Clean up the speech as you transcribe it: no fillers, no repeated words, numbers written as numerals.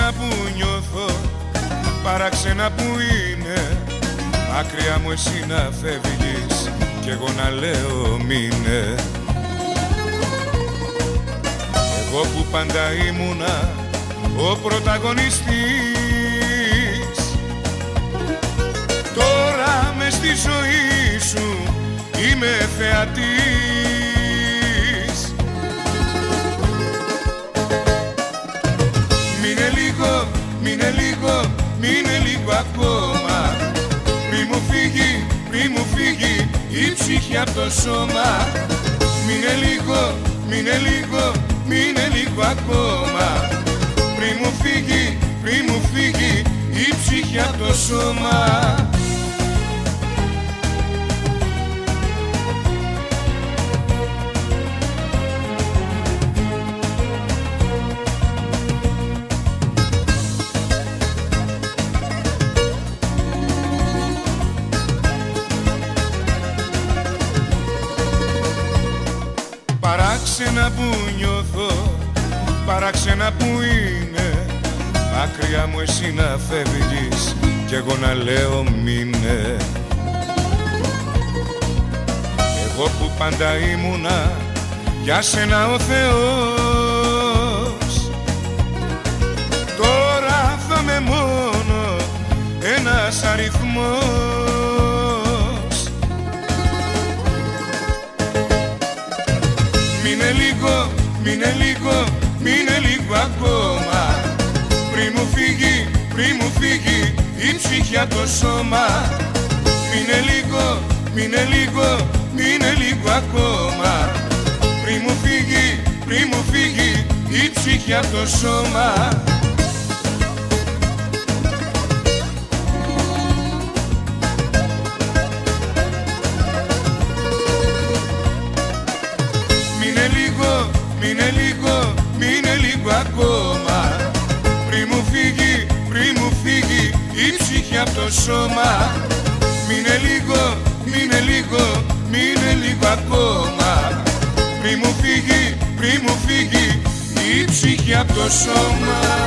παράξενα που νιώθω, παράξενα που είναι, μακριά μου εσύ να φεύγεις κι εγώ να λέω μείνε. Εγώ που πάντα ήμουνα ο πρωταγωνιστής, τώρα μες στη ζωή σου είμαι θεατής. Μείνε λίγο, μείνε λίγο, μείνε λίγο ακόμα, πριν μου φύγει, πριν μου φύγει η ψυχή απ' το σώμα. Μείνε λίγο, μείνε λίγο, μείνε λίγο ακόμα, πριν μου φύγει, πριν μου φύγει η ψυχή απ' το σώμα. Παράξενα που νιώθω, παράξενα που είναι, μακριά μου εσύ να φεύγεις κι εγώ να λέω μείνε. Εγώ που πάντα ήμουνα για σένα ο Θεός, τώρα θα με μόνο ένας αριθμός. Μείνε λίγο, μείνε λίγο, μείνε λίγο ακόμα, πριν μου φύγει, πριν μου φύγει η ψυχή απ' το σώμα. Μείνε λίγο, μείνε λίγο, μείνε λίγο ακόμα, πριν μου φύγει, πριν μου φύγει η ψυχή απ' το σώμα. Μείνε λίγο, μείνε λίγο, μείνε λίγο ακόμα, πριν μου φύγει, πριν μου φύγει η ψυχή απ' το σώμα. Μείνε λίγο, μείνε λίγο, μείνε λίγο ακόμα, πριν μου φύγει, πριν μου φύγει η ψυχή απ' το σώμα.